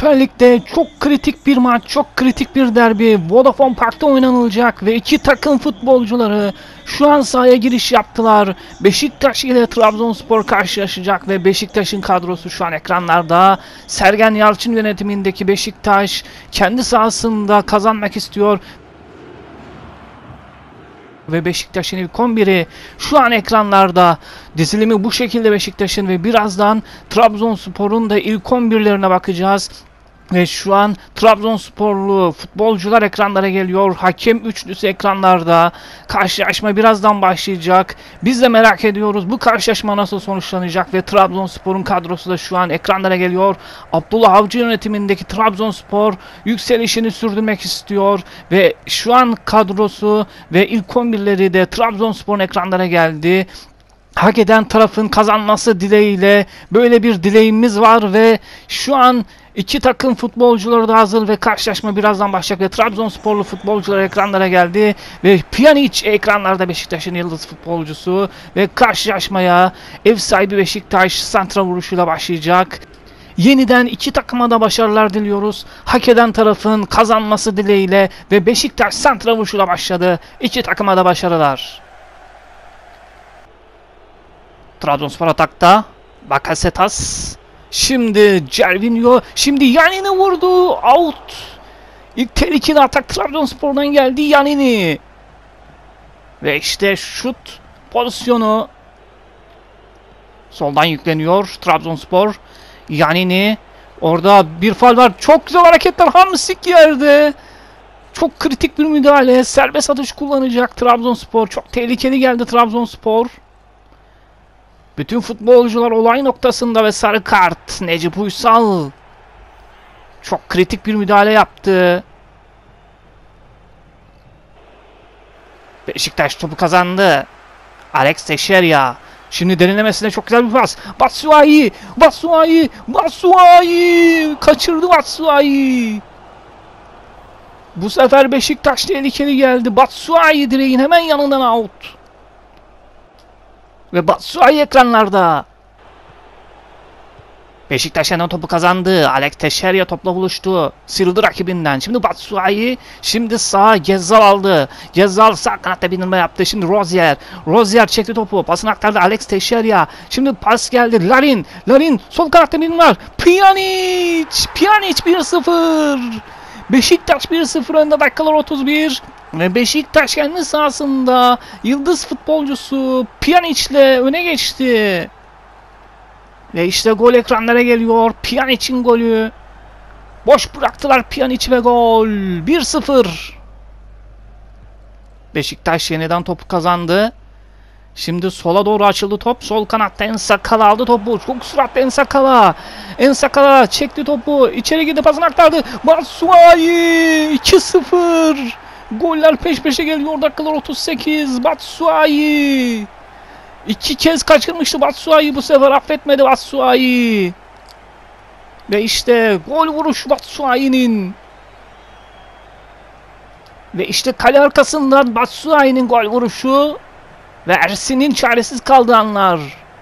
Süper Lig'de çok kritik bir maç, çok kritik bir derbi Vodafone Park'ta oynanılacak ve iki takım futbolcuları şu an sahaya giriş yaptılar. Beşiktaş ile Trabzonspor karşılaşacak ve Beşiktaş'ın kadrosu şu an ekranlarda. Sergen Yalçın yönetimindeki Beşiktaş kendi sahasında kazanmak istiyor. Ve Beşiktaş'ın ilk 11'i şu an ekranlarda. Dizilimi bu şekilde Beşiktaş'ın ve birazdan Trabzonspor'un da ilk 11'lerine bakacağız. Ve şu an Trabzonsporlu futbolcular ekranlara geliyor. Hakem üçlüsü ekranlarda. Karşılaşma birazdan başlayacak. Biz de merak ediyoruz bu karşılaşma nasıl sonuçlanacak ve Trabzonspor'un kadrosu da şu an ekranlara geliyor. Abdullah Avcı yönetimindeki Trabzonspor yükselişini sürdürmek istiyor ve şu an kadrosu ve ilk 11'leri de Trabzonspor'un ekranlara geldi. Hak eden tarafın kazanması dileğiyle böyle bir dileğimiz var ve şu an iki takım futbolcuları da hazır ve karşılaşma birazdan başlayacak ve Trabzonsporlu futbolcular ekranlara geldi ve Pjanic ekranlarda Beşiktaş'ın yıldız futbolcusu ve karşılaşmaya ev sahibi Beşiktaş santra vuruşuyla başlayacak. Yeniden iki takıma da başarılar diliyoruz. Hak eden tarafın kazanması dileğiyle ve Beşiktaş santra vuruşuyla başladı. İki takıma da başarılar. Trabzonspor atakta. Bakasetas. Şimdi Cervinho. Şimdi Yanini vurdu. Out. İlk tehlikeli atak Trabzonspor'dan geldi. Yanini. Ve işte şut pozisyonu. Soldan yükleniyor Trabzonspor. Yanini. Orada bir faul var. Çok güzel hareketler. Hamsik yerde. Çok kritik bir müdahale. Serbest atış kullanacak Trabzonspor. Çok tehlikeli geldi Trabzonspor. Bütün futbolcular olay noktasında ve sarı kart. Necip Uysal çok kritik bir müdahale yaptı. Beşiktaş topu kazandı. Alex Teixeira. Şimdi derinlemesine çok güzel bir pas. Batshuayi. Batshuayi. Batshuayi. Kaçırdı Batshuayi. Bu sefer Beşiktaş tehlikeli geldi. Batshuayi direğin hemen yanından out. Ve Batshuayi ekranlarda. Beşiktaş yeniden topu kazandı. Alex Teixeira topla buluştu. Sıyrıldı rakibinden. Şimdi Batshuayi. Şimdi sağa Gezzal aldı. Gezzal sağ kanatta bindirme yaptı. Şimdi Rozier. Rozier çekti topu. Pasını aktardı Alex Teixeira. Şimdi pas geldi. Larin. Larin sol kanatta bindirme var. Pjanic. Pjanic 1-0. Beşiktaş 1-0 önde dakikalar 31. Ve Beşiktaş kendi sahasında yıldız futbolcusu Pjanic'le öne geçti. Ve işte gol ekranlara geliyor. Pjanic'in golü. Boş bıraktılar Pjanic ve gol. 1-0. Beşiktaş yeniden topu kazandı. Şimdi sola doğru açıldı top. Sol kanatta Ensakala aldı topu. Çok süratli Ensakala. Ensakala çekti topu. İçeri girdi, pasını aktardı. Batshuayi 2-0. Goller peş peşe geliyor. Dakikalar 38. Batshuayi. İki kez kaçırmıştı Batshuayi. Bu sefer affetmedi Batshuayi. Ve işte gol vuruşu Batshuayi'nin. Ve işte kale arkasından Batshuayi'nin gol vuruşu. Ve Ersin'in çaresiz kaldığı anlar.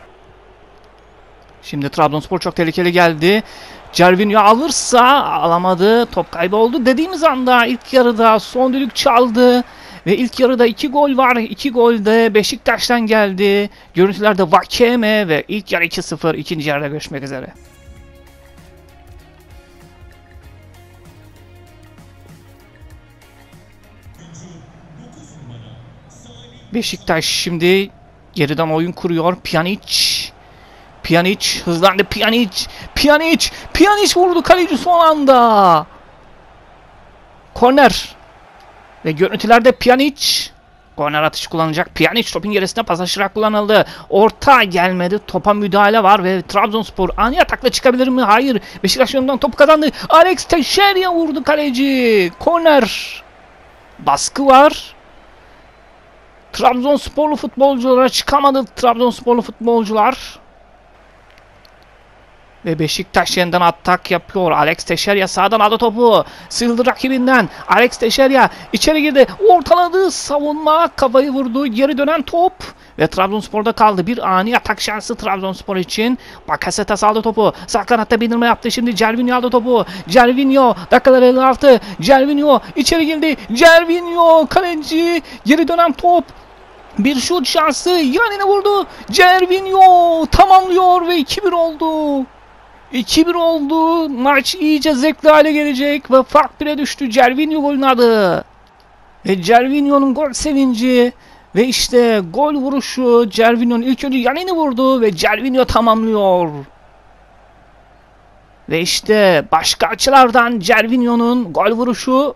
Şimdi Trabzonspor çok tehlikeli geldi. Cervinho alırsa alamadı. Top kaybı oldu. Dediğimiz anda ilk yarıda son düdük çaldı. Ve ilk yarıda 2 gol var. 2 gol de Beşiktaş'tan geldi. Görüntülerde Vakeme ve ilk yarı 2-0. İkinci yarıda görüşmek üzere. Beşiktaş şimdi geriden oyun kuruyor. Pjanic. Pjanic hızlandı. Pjanic. Pjanic. Pjanic vurdu kaleci son anda. Korner. Ve görüntülerde Pjanic. Korner atışı kullanacak. Pjanic topun gerisine pas aşırarak kullanıldı. Orta gelmedi. Topa müdahale var ve Trabzonspor ani atakla çıkabilir mi? Hayır. Beşiktaş yönünden topu kazandı. Alex Teixeira vurdu kaleci. Korner. Baskı var. Trabzonsporlu futbolculara çıkamadı. Trabzonsporlu futbolcular. Ve Beşiktaş yeniden atak yapıyor. Alex Teixeira sağdan aldı topu. Sıyrıldı rakibinden. Alex Teixeira içeri girdi. Ortaladı. Savunma kafayı vurdu. Geri dönen top. Ve Trabzonspor'da kaldı. Bir ani atak şansı Trabzonspor için. Bakasetas aldı topu. Sağ kanatta bindirme yaptı. Şimdi Cervinho aldı topu. Cervinho dakikalar 56. Cervinho içeri girdi. Cervinho kaleci. Geri dönen top. Bir şut şansı. Yanine vurdu. Cervinho tamamlıyor ve 2-1 oldu. 2-1 oldu. Maç iyice zevkli hale gelecek ve fark 1'e düştü. Cervinho golün adı. Ve Cervinho'nun gol sevinci ve işte gol vuruşu. Cervinho'nun ilk önce yanını vurdu ve Cervinho tamamlıyor. Ve işte başka açılardan Cervinho'nun gol vuruşu.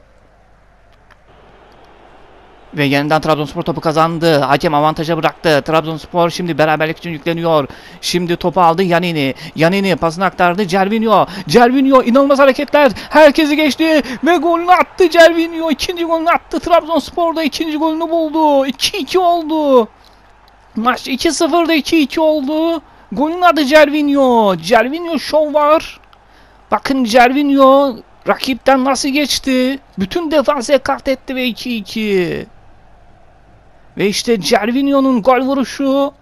Ve yeniden Trabzonspor topu kazandı. Hakem avantaja bıraktı. Trabzonspor şimdi beraberlik için yükleniyor. Şimdi topu aldı Yanini. Yanini pasını aktardı Cervinho. Cervinho inanılmaz hareketler. Herkesi geçti ve golünü attı Cervinho. İkinci golünü attı. Trabzonspor'da ikinci golünü buldu. 2-2 oldu. Maç 2-0'da 2-2 oldu. Golün adı Cervinho. Cervinho şov var. Bakın Cervinho rakipten nasıl geçti. Bütün defansı ekart etti ve 2-2. Ve işte Cervinho'nun gol vuruşu.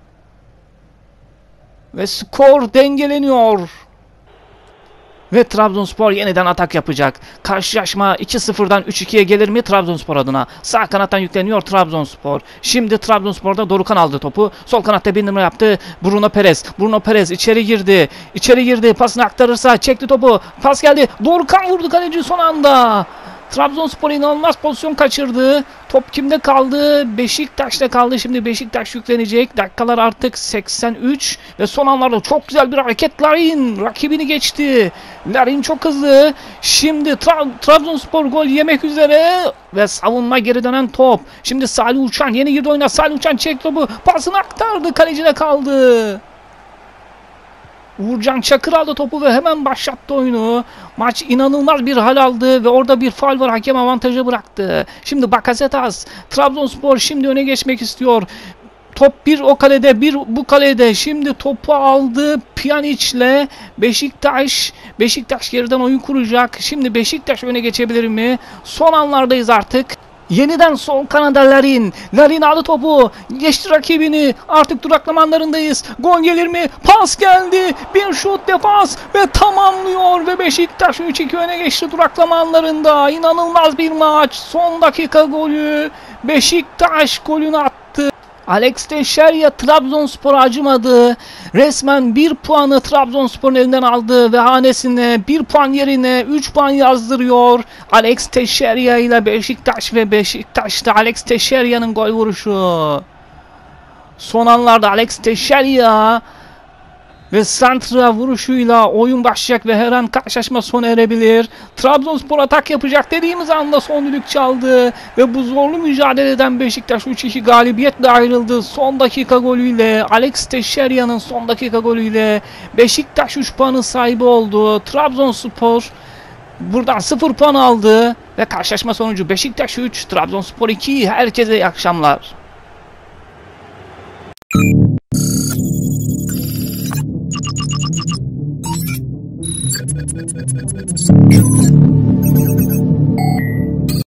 Ve skor dengeleniyor. Ve Trabzonspor yeniden atak yapacak. Karşılaşma 2-0'dan 3-2'ye gelir mi Trabzonspor adına? Sağ kanattan yükleniyor Trabzonspor. Şimdi Trabzonspor'da Dorukhan aldı topu. Sol kanatta bir numara yaptı. Bruno Perez. Bruno Perez içeri girdi. İçeri girdi. Pasını aktarırsa çekti topu. Pas geldi. Dorukhan vurdu kaleci son anda. Trabzonspor inanılmaz pozisyon kaçırdı. Top kimde kaldı? Beşiktaş'ta kaldı. Şimdi Beşiktaş yüklenecek. Dakikalar artık 83 ve son anlarda çok güzel bir hareket. Larin rakibini geçti. Larin çok hızlı. Şimdi Trabzonspor gol yemek üzere ve savunma geri dönen top. Şimdi Salih Uçan yeni girdi oyuna. Salih Uçan çekti topu. Pasını aktardı. Kalecide kaldı. Uğurcan Çakır aldı topu ve hemen başlattı oyunu. Maç inanılmaz bir hal aldı ve orada bir faul var. Hakem avantajı bıraktı. Şimdi Bakasetas. Trabzonspor şimdi öne geçmek istiyor. Top bir o kalede bir bu kalede. Şimdi topu aldı Pjanic'le Beşiktaş. Beşiktaş geriden oyun kuracak. Şimdi Beşiktaş öne geçebilir mi? Son anlardayız artık. Yeniden sol kanada Larin. Larin aldı topu. Geçti rakibini. Artık duraklama anlarındayız. Gol gelir mi? Pas geldi. Bir şut defans ve tamamlıyor ve Beşiktaş 3-2 öne geçti duraklama anlarında. İnanılmaz bir maç. Son dakika golü. Beşiktaş golünü attı. Alex Teixeira Trabzonspor'a acımadı. Resmen 1 puanı Trabzonspor'un elinden aldı ve hanesine 1 puan yerine 3 puan yazdırıyor. Alex Teixeira ile Beşiktaş ve Beşiktaş'ta Alex Teixeira'nın gol vuruşu. Son anlarda Alex Teixeira ve santra vuruşuyla oyun başlayacak ve her an karşılaşma sona erebilir. Trabzonspor atak yapacak dediğimiz anda son düdük çaldı ve bu zorlu mücadeleden Beşiktaş 3-2 galibiyetle ayrıldı. Son dakika golüyle Alex Teixeira'nın son dakika golüyle Beşiktaş 3 puanın sahibi oldu. Trabzonspor buradan 0 puan aldı ve karşılaşma sonucu Beşiktaş 3, Trabzonspor 2. Herkese iyi akşamlar.